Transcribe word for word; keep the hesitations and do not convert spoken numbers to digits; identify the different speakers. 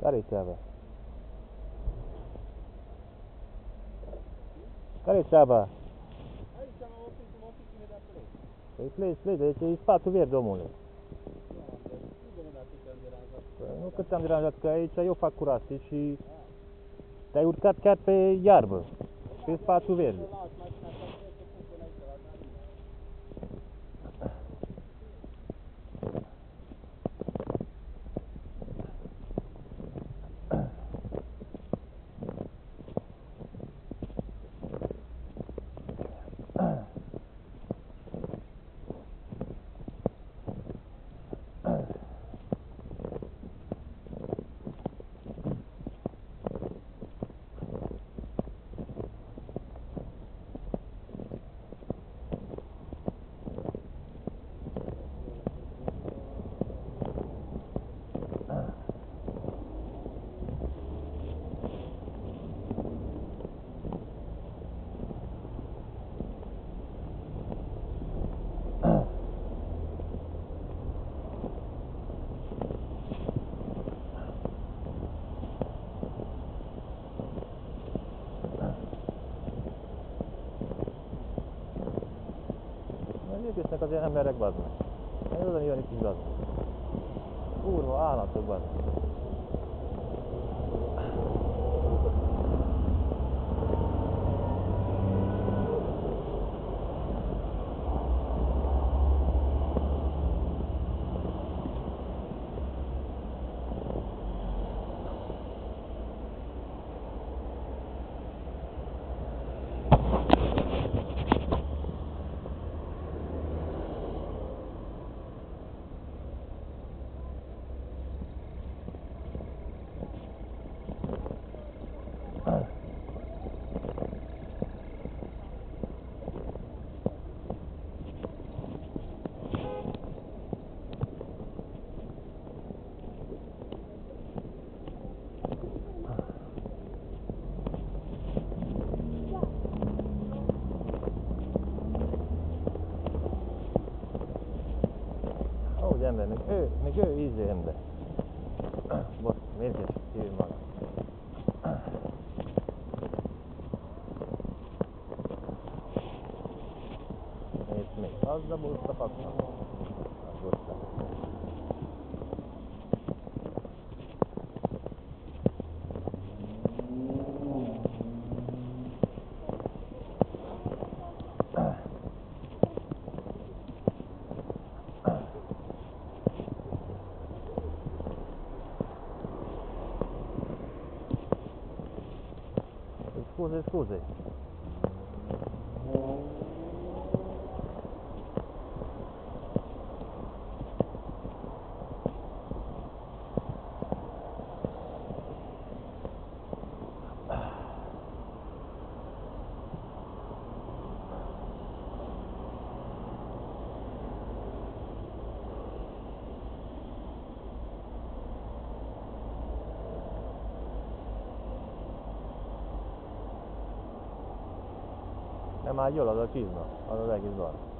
Speaker 1: Care-i treaba? Care-i treaba?
Speaker 2: Aici am oprit, mă oprit imediat pe lei.
Speaker 1: Păi pleci, pleci, deci e spațiu verde, omule.
Speaker 2: Nu am de... Nu domnule, dacă te-am deranjat.
Speaker 1: Păi nu că te-am deranjat, că aici eu fac curat, știi, și te-ai urcat chiar pe iarbă, pe spațiu verde.
Speaker 2: Las mașina asta, trebuie să pun până aici, la Danina.
Speaker 1: Egészen azért nem merek bazni. Én oda jönni kis bazni. Kurva, állatok bazni. Auzi, ember, meg ő, meg ő ízé, ember. Bocs, mérges, hívj magam. Nézd még, az a busz a faknak. Az busznak. Scuze, scuze. Nem áll jól az a csizma, az az egész bar.